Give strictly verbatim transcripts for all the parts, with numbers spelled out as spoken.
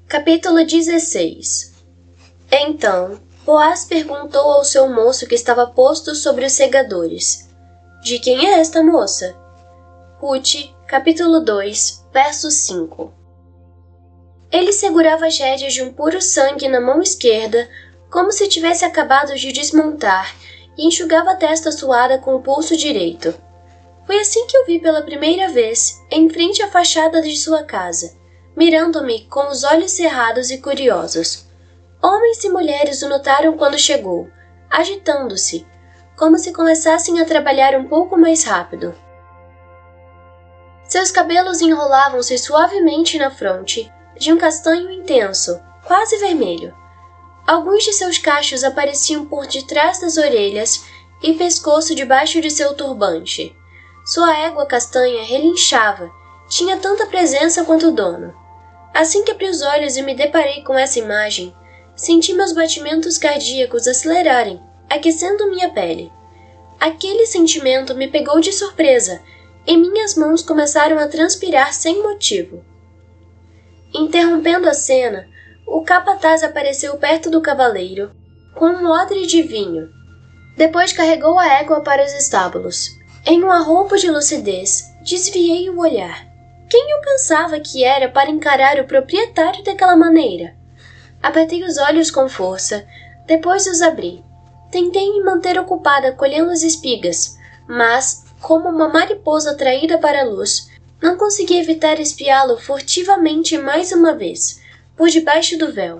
Capítulo dezesseis. Então, Boaz perguntou ao seu moço que estava posto sobre os segadores: De quem é esta moça? Rute, capítulo dois, verso cinco. Ele segurava as rédeas de um puro sangue na mão esquerda, como se tivesse acabado de desmontar, e enxugava a testa suada com o pulso direito. Foi assim que o vi pela primeira vez, em frente à fachada de sua casa, mirando-me com os olhos cerrados e curiosos. Homens e mulheres o notaram quando chegou, agitando-se, como se começassem a trabalhar um pouco mais rápido. Seus cabelos enrolavam-se suavemente na fronte, de um castanho intenso, quase vermelho. Alguns de seus cachos apareciam por detrás das orelhas e pescoço debaixo de seu turbante. Sua égua castanha relinchava, tinha tanta presença quanto o dono. Assim que abri os olhos e me deparei com essa imagem, senti meus batimentos cardíacos acelerarem, aquecendo minha pele. Aquele sentimento me pegou de surpresa, e minhas mãos começaram a transpirar sem motivo. Interrompendo a cena, o capataz apareceu perto do cavaleiro, com um odre de vinho. Depois carregou a égua para os estábulos. Em um arroubo de lucidez, desviei o olhar. Quem eu pensava que era para encarar o proprietário daquela maneira? Apertei os olhos com força, depois os abri. Tentei me manter ocupada colhendo as espigas, mas, como uma mariposa atraída para a luz, não consegui evitar espiá-lo furtivamente mais uma vez, por debaixo do véu.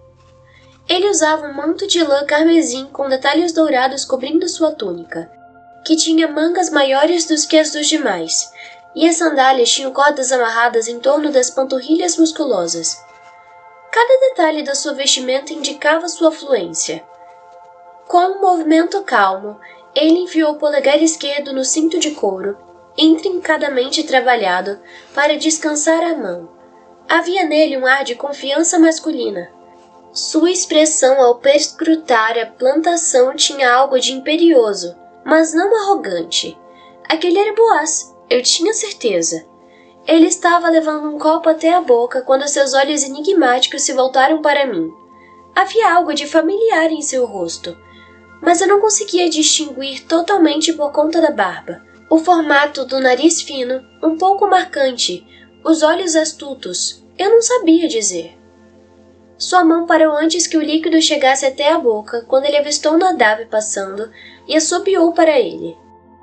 Ele usava um manto de lã carmesim com detalhes dourados cobrindo sua túnica, que tinha mangas maiores do que as dos demais, e as sandálias tinham cordas amarradas em torno das panturrilhas musculosas. Cada detalhe da sua vestimenta indicava sua fluência. Com um movimento calmo, ele enfiou o polegar esquerdo no cinto de couro, intrincadamente trabalhado, para descansar a mão. Havia nele um ar de confiança masculina. Sua expressão ao perscrutar a plantação tinha algo de imperioso, mas não arrogante. Aquele era Boaz, eu tinha certeza. Ele estava levando um copo até a boca quando seus olhos enigmáticos se voltaram para mim. Havia algo de familiar em seu rosto, mas eu não conseguia distinguir totalmente por conta da barba. O formato do nariz fino, um pouco marcante, os olhos astutos, eu não sabia dizer. Sua mão parou antes que o líquido chegasse até a boca quando ele avistou Nadav passando e assobiou para ele.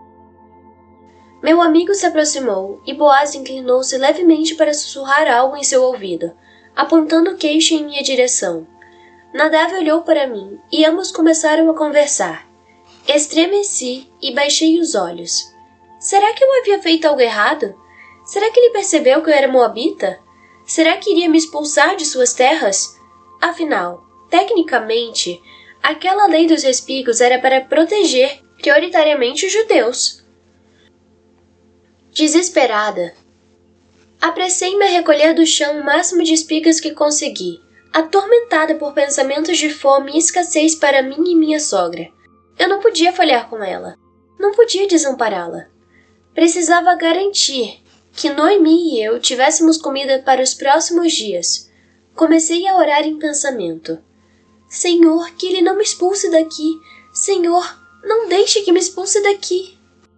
Meu amigo se aproximou e Boaz inclinou-se levemente para sussurrar algo em seu ouvido, apontando o queixo em minha direção. Nadav olhou para mim e ambos começaram a conversar. Estremeci e baixei os olhos. Será que eu havia feito algo errado? Será que ele percebeu que eu era moabita? Será que iria me expulsar de suas terras? Afinal, tecnicamente, aquela lei dos respigos era para proteger prioritariamente os judeus. Desesperada, apressei-me a recolher do chão o máximo de espigas que consegui, atormentada por pensamentos de fome e escassez para mim e minha sogra. Eu não podia falhar com ela. Não podia desampará-la. Precisava garantir que Noemi e eu tivéssemos comida para os próximos dias. Comecei a orar em pensamento. Senhor, que ele não me expulse daqui. Senhor, não deixe que me expulse daqui.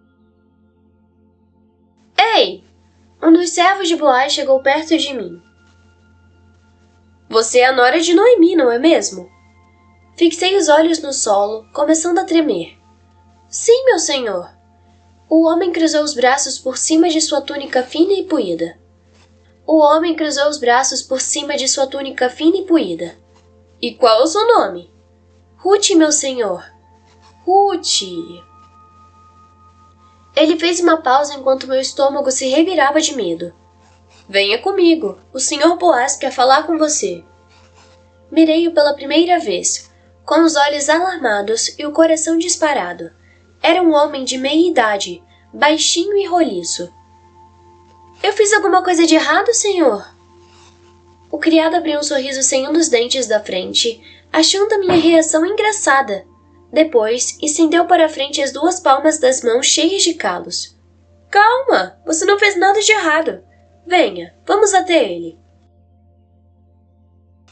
Ei! Um dos servos de Boaz chegou perto de mim. Você é a nora de Noemi, não é mesmo? Fixei os olhos no solo, começando a tremer. Sim, meu senhor. O homem cruzou os braços por cima de sua túnica fina e puída. O homem cruzou os braços por cima de sua túnica fina e puída. E qual é o seu nome? Rute, meu senhor. Rute. Ele fez uma pausa enquanto meu estômago se revirava de medo. Venha comigo, o senhor Boaz quer falar com você. Mirei-o pela primeira vez, com os olhos alarmados e o coração disparado. Era um homem de meia idade, baixinho e roliço. Eu fiz alguma coisa de errado, senhor? O criado abriu um sorriso sem um dos dentes da frente, achando a minha reação engraçada. Depois, estendeu para a frente as duas palmas das mãos cheias de calos. Calma, você não fez nada de errado. Venha, vamos até ele.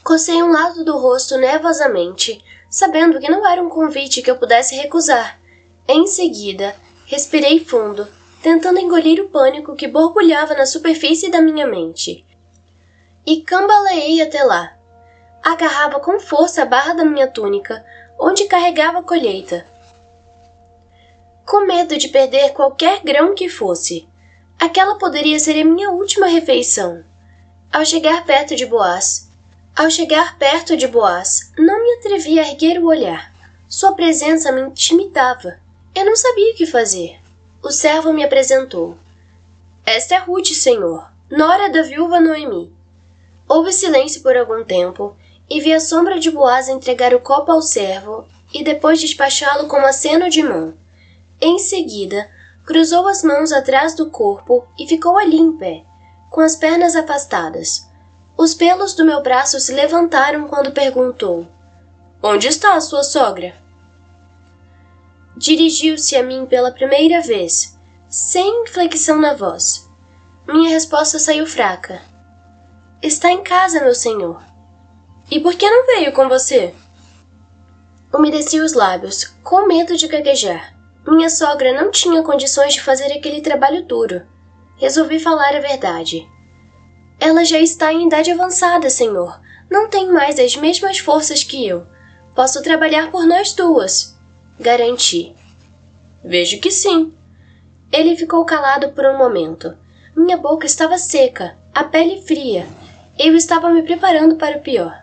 Cocei um lado do rosto nervosamente, sabendo que não era um convite que eu pudesse recusar. Em seguida, respirei fundo, tentando engolir o pânico que borbulhava na superfície da minha mente. E cambaleei até lá. Agarrava com força a barra da minha túnica, onde carregava a colheita. Com medo de perder qualquer grão que fosse, aquela poderia ser a minha última refeição. Ao chegar perto de Boaz, ao chegar perto de Boaz, não me atrevi a erguer o olhar. Sua presença me intimidava. Eu não sabia o que fazer. O servo me apresentou. Esta é Ruth, senhor, nora da viúva Noemi. Houve silêncio por algum tempo, e vi a sombra de Boaz entregar o copo ao servo e depois despachá-lo com um aceno de mão. Em seguida, cruzou as mãos atrás do corpo e ficou ali em pé, com as pernas afastadas. Os pelos do meu braço se levantaram quando perguntou: Onde está a sua sogra? Dirigiu-se a mim pela primeira vez, sem inflexão na voz. Minha resposta saiu fraca. Está em casa, meu senhor. E por que não veio com você? Umedeci os lábios, com medo de gaguejar. Minha sogra não tinha condições de fazer aquele trabalho duro. Resolvi falar a verdade. Ela já está em idade avançada, senhor. Não tem mais as mesmas forças que eu. Posso trabalhar por nós duas. Garanti. Vejo que sim. Ele ficou calado por um momento. Minha boca estava seca, a pele fria. Eu estava me preparando para o pior.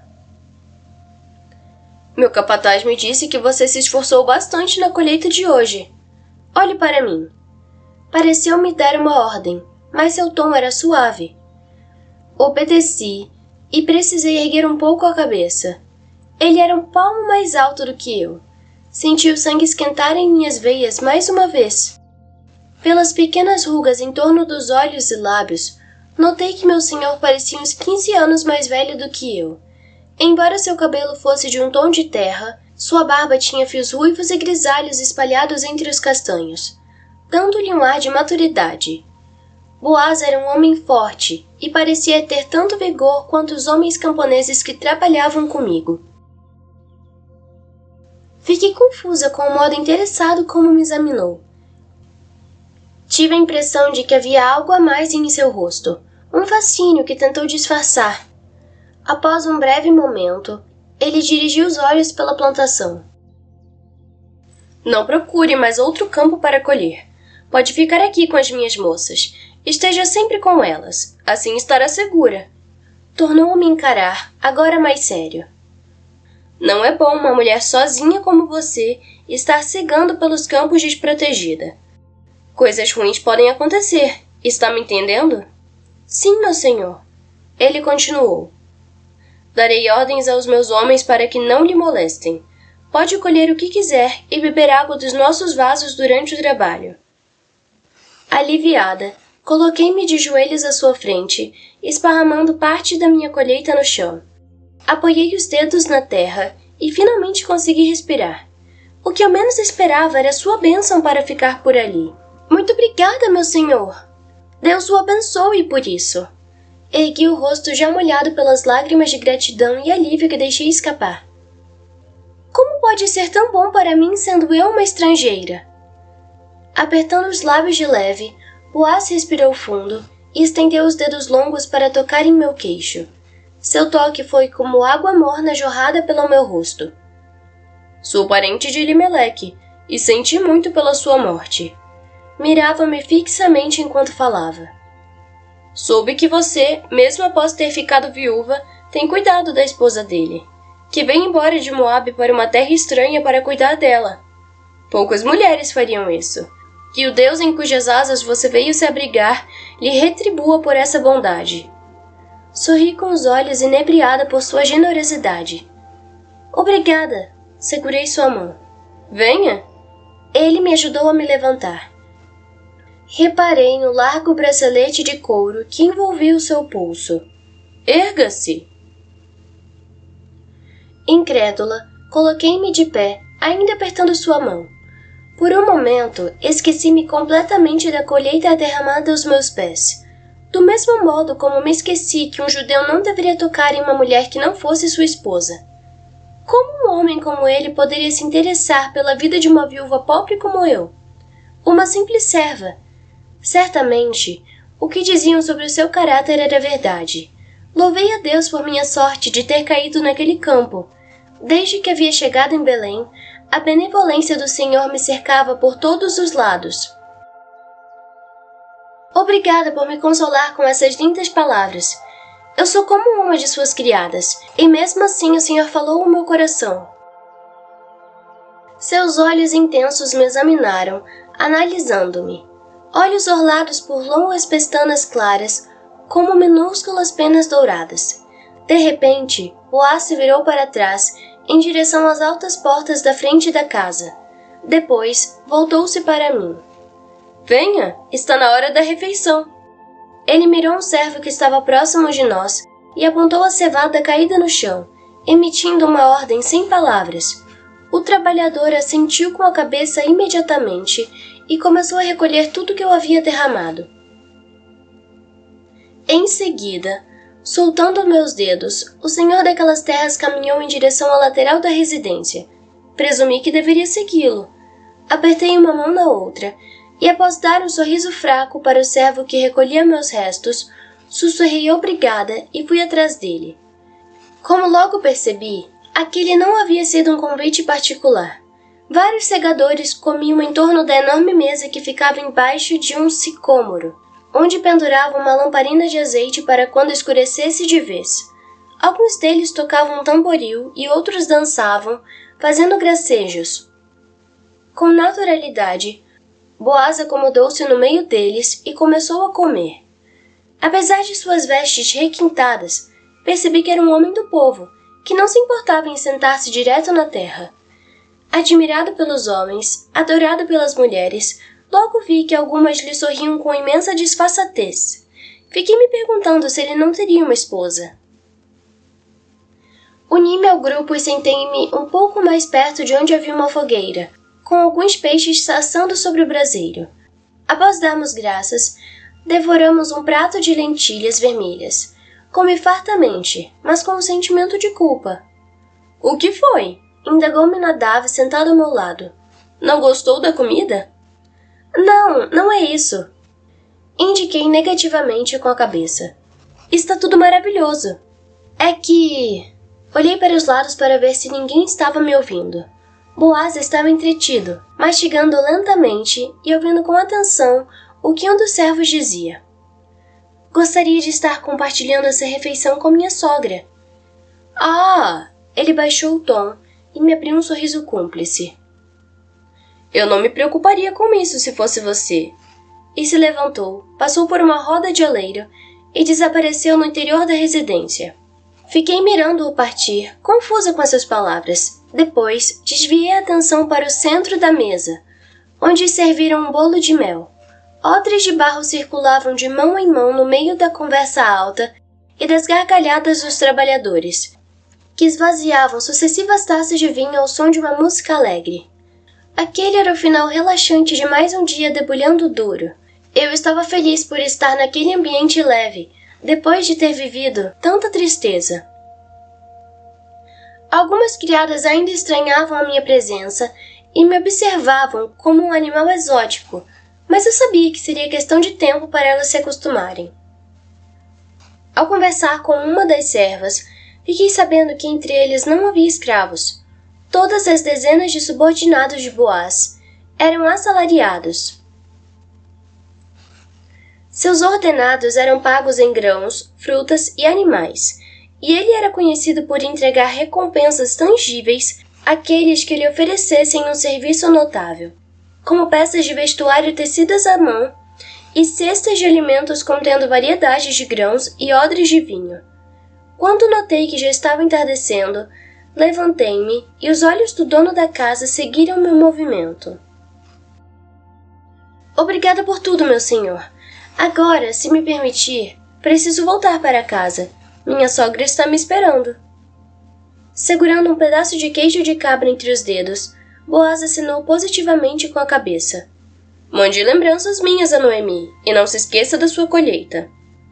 Meu capataz me disse que você se esforçou bastante na colheita de hoje. Olhe para mim. Pareceu me dar uma ordem, mas seu tom era suave. Obedeci e precisei erguer um pouco a cabeça. Ele era um palmo mais alto do que eu. Senti o sangue esquentar em minhas veias mais uma vez. Pelas pequenas rugas em torno dos olhos e lábios, notei que meu senhor parecia uns quinze anos mais velho do que eu. Embora seu cabelo fosse de um tom de terra, sua barba tinha fios ruivos e grisalhos espalhados entre os castanhos, dando-lhe um ar de maturidade. Boaz era um homem forte e parecia ter tanto vigor quanto os homens camponeses que trabalhavam comigo. Fiquei confusa com o modo interessado como me examinou. Tive a impressão de que havia algo a mais em seu rosto, um fascínio que tentou disfarçar. Após um breve momento, ele dirigiu os olhos pela plantação. Não procure mais outro campo para colher. Pode ficar aqui com as minhas moças. Esteja sempre com elas. Assim estará segura. Tornou-me encarar, agora mais sério. Não é bom uma mulher sozinha como você estar cegando pelos campos desprotegida. Coisas ruins podem acontecer. Está me entendendo? Sim, meu senhor. Ele continuou. Darei ordens aos meus homens para que não lhe molestem. Pode colher o que quiser e beber água dos nossos vasos durante o trabalho. Aliviada, coloquei-me de joelhos à sua frente, esparramando parte da minha colheita no chão. Apoiei os dedos na terra e finalmente consegui respirar. O que eu menos esperava era sua bênção para ficar por ali. Muito obrigada, meu senhor. Deus o abençoe por isso. Ergui o rosto já molhado pelas lágrimas de gratidão e alívio que deixei escapar. Como pode ser tão bom para mim sendo eu uma estrangeira? Apertando os lábios de leve, Boaz respirou fundo e estendeu os dedos longos para tocar em meu queixo. Seu toque foi como água morna jorrada pelo meu rosto. Sou parente de Elimeleque e senti muito pela sua morte. Mirava-me fixamente enquanto falava. Soube que você, mesmo após ter ficado viúva, tem cuidado da esposa dele, que veio embora de Moabe para uma terra estranha para cuidar dela. Poucas mulheres fariam isso. Que o Deus em cujas asas você veio se abrigar lhe retribua por essa bondade. Sorri com os olhos inebriada por sua generosidade. Obrigada. Segurei sua mão. Venha. Ele me ajudou a me levantar. Reparei no largo bracelete de couro que envolvia o seu pulso. Erga-se! Incrédula, coloquei-me de pé, ainda apertando sua mão. Por um momento, esqueci-me completamente da colheita derramada aos meus pés. Do mesmo modo como me esqueci que um judeu não deveria tocar em uma mulher que não fosse sua esposa. Como um homem como ele poderia se interessar pela vida de uma viúva pobre como eu? Uma simples serva. Certamente, o que diziam sobre o seu caráter era verdade. Louvei a Deus por minha sorte de ter caído naquele campo. Desde que havia chegado em Belém, a benevolência do Senhor me cercava por todos os lados. Obrigada por me consolar com essas lindas palavras. Eu sou como uma de suas criadas, e mesmo assim o Senhor falou ao meu coração. Seus olhos intensos me examinaram, analisando-me. Olhos orlados por longas pestanas claras, como minúsculas penas douradas. De repente, Boaz se virou para trás, em direção às altas portas da frente da casa. Depois, voltou-se para mim. Venha, está na hora da refeição. Ele mirou um servo que estava próximo de nós e apontou a cevada caída no chão, emitindo uma ordem sem palavras. O trabalhador assentiu com a cabeça imediatamente e começou a recolher tudo que eu havia derramado. Em seguida, soltando meus dedos, o senhor daquelas terras caminhou em direção à lateral da residência. Presumi que deveria segui-lo. Apertei uma mão na outra e, após dar um sorriso fraco para o servo que recolhia meus restos, sussurrei obrigada e fui atrás dele. Como logo percebi, aquele não havia sido um convite particular. Vários segadores comiam em torno da enorme mesa que ficava embaixo de um sicômoro, onde pendurava uma lamparina de azeite para quando escurecesse de vez. Alguns deles tocavam um tamboril e outros dançavam, fazendo gracejos. Com naturalidade, Boaz acomodou-se no meio deles e começou a comer. Apesar de suas vestes requintadas, percebi que era um homem do povo, que não se importava em sentar-se direto na terra. Admirado pelos homens, adorado pelas mulheres, logo vi que algumas lhe sorriam com imensa disfarçatez. Fiquei me perguntando se ele não teria uma esposa. Uni-me ao grupo e sentei-me um pouco mais perto de onde havia uma fogueira, com alguns peixes assando sobre o braseiro. Após darmos graças, devoramos um prato de lentilhas vermelhas. Comi fartamente, mas com um sentimento de culpa. — O que foi? — indagou-me Nadav sentado ao meu lado. — Não gostou da comida? — Não, não é isso. Indiquei negativamente com a cabeça. — Está tudo maravilhoso. É que... Olhei para os lados para ver se ninguém estava me ouvindo. Boaz estava entretido, mastigando lentamente e ouvindo com atenção o que um dos servos dizia. Gostaria de estar compartilhando essa refeição com minha sogra. Ah! Ele baixou o tom e me abriu um sorriso cúmplice. Eu não me preocuparia com isso se fosse você. E se levantou, passou por uma roda de oleiro e desapareceu no interior da residência. Fiquei mirando-o partir, confusa com essas palavras. Depois, desviei a atenção para o centro da mesa, onde serviram um bolo de mel. Odres de barro circulavam de mão em mão no meio da conversa alta e das gargalhadas dos trabalhadores, que esvaziavam sucessivas taças de vinho ao som de uma música alegre. Aquele era o final relaxante de mais um dia debulhando duro. Eu estava feliz por estar naquele ambiente leve, depois de ter vivido tanta tristeza. Algumas criadas ainda estranhavam a minha presença e me observavam como um animal exótico, mas eu sabia que seria questão de tempo para elas se acostumarem. Ao conversar com uma das servas, fiquei sabendo que entre eles não havia escravos. Todas as dezenas de subordinados de Boaz eram assalariados. Seus ordenados eram pagos em grãos, frutas e animais, e ele era conhecido por entregar recompensas tangíveis àqueles que lhe oferecessem um serviço notável, como peças de vestuário tecidas à mão e cestas de alimentos contendo variedades de grãos e odres de vinho. Quando notei que já estava entardecendo, levantei-me e os olhos do dono da casa seguiram meu movimento. Obrigada por tudo, meu senhor. Agora, se me permitir, preciso voltar para casa. Minha sogra está me esperando. Segurando um pedaço de queijo de cabra entre os dedos, Boaz assinou positivamente com a cabeça. Mande lembranças minhas a Noemi, e não se esqueça da sua colheita.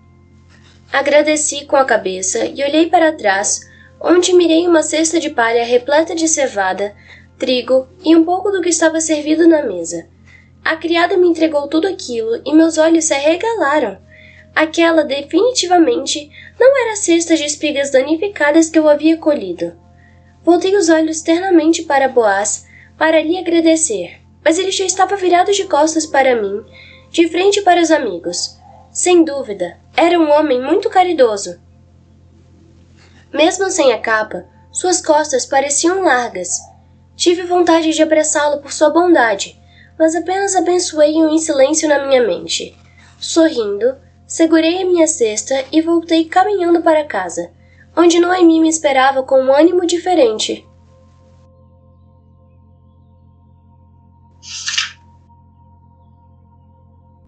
Agradeci com a cabeça e olhei para trás, onde mirei uma cesta de palha repleta de cevada, trigo e um pouco do que estava servido na mesa. A criada me entregou tudo aquilo e meus olhos se arregalaram. Aquela definitivamente não era a cesta de espigas danificadas que eu havia colhido. Voltei os olhos ternamente para Boaz para lhe agradecer, mas ele já estava virado de costas para mim, de frente para os amigos. Sem dúvida, era um homem muito caridoso. Mesmo sem a capa, suas costas pareciam largas. Tive vontade de abraçá-lo por sua bondade, mas apenas abençoei-o em silêncio na minha mente. Sorrindo, segurei a minha cesta e voltei caminhando para casa, onde Noemi me esperava com um ânimo diferente.